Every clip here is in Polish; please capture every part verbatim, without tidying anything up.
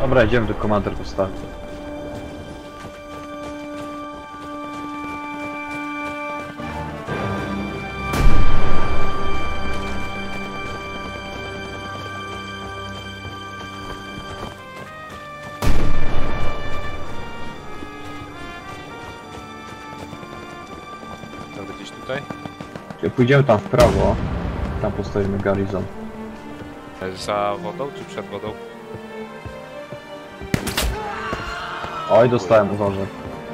Dobra, idziemy do komander postawić. Dobra, gdzieś tutaj? Pójdziemy tam w prawo, tam postawimy garnizon. Za wodą czy przed wodą? Oj, dostałem, uważaj.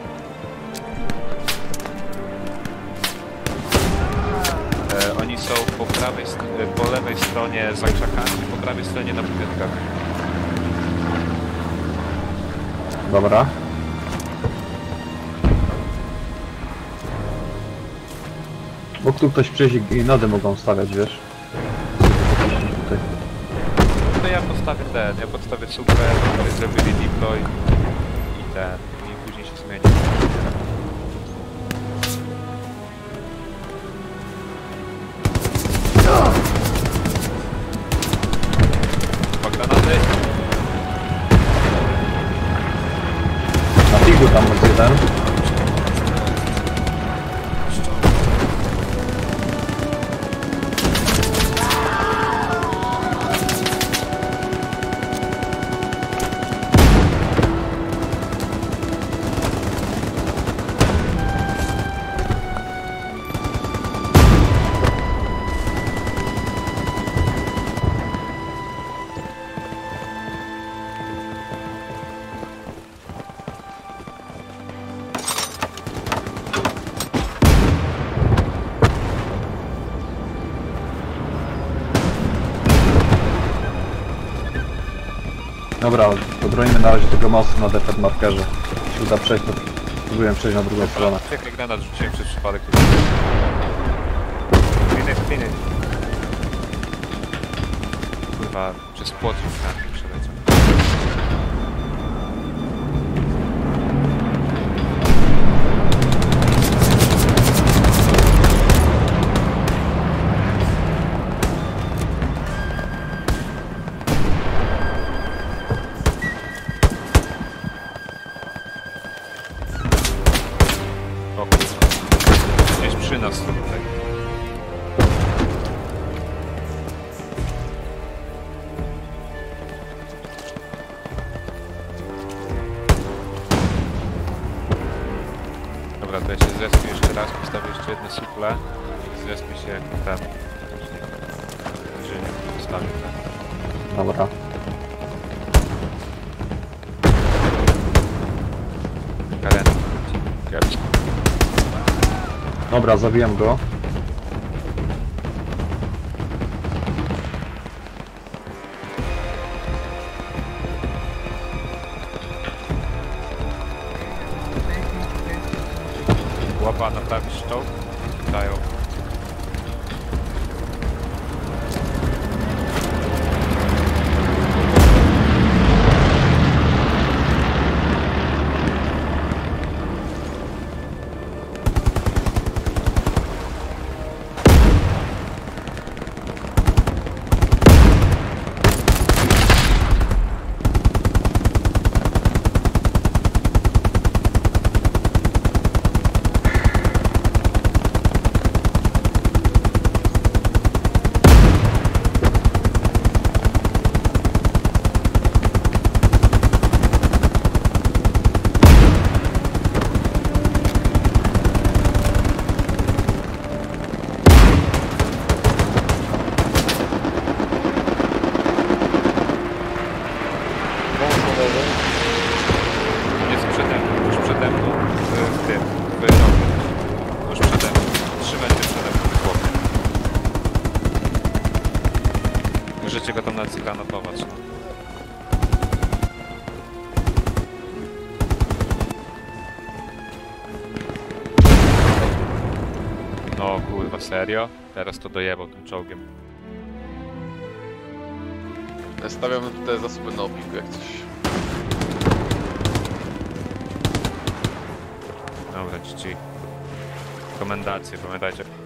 E, oni są po prawej, po lewej stronie za krzakami, po prawej stronie na budynkach. Dobra. Bo tu ktoś przyjść i nody mogą stawiać, wiesz? Tutaj. No ja postawię ten, ja postawię super, żeby zrobili deploy i ten, i później się zmieni. Dwa granaty. Na figu tam jest jeden. Dobra, obronimy na razie tego mostu na defed markerze. Jeśli się uda przejść, to spróbuję przejść na drugą stronę. Jak granat rzuciłem przez przypadek. Finish, finish. Kurwa, przez płot już przeleciał. O kurwa. Gdzieś przy nas tutaj. Dobra, to ja się zrespię jeszcze raz, postawię jeszcze jedne suple. Zrespię się jak ten. Jeżeli nie postawię ten. Dobra. Karenę. Grać. Dobra, zabiłem go. Łapa naprawić czołg. Dają. Jest przede mną, już przede mną, w, w tym, w rogu. Już przede mną. Trzy metry przede mną, chłopie. Możecie go tam nacyganotować. No kurwa, serio? Teraz to dojebał tym czołgiem. Stawiamy tutaj zasoby na opiku jak coś. Dobra, ci. Rekomendacje, pamiętajcie.